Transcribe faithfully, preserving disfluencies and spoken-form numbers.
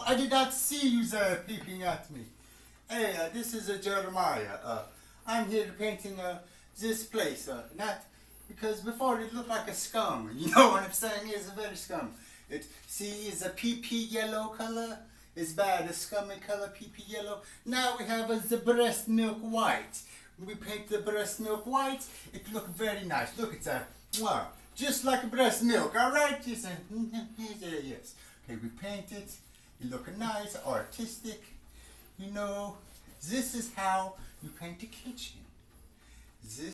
I did not see you there peeping at me. Hey, uh, this is uh, Jeremiah. Uh, I'm here painting uh, this place. Uh, not because before it looked like a scum. You know what I'm saying? It's a very scum. It see, it's a pee pee yellow color. It's bad. A scummy color, pee pee yellow. Now we have uh, the breast milk white. We paint the breast milk white. It look very nice. Look at that. Wow, just like breast milk. All right, you say yes. Okay, we paint it. It look nice, artistic. You know, this is how you paint a kitchen. This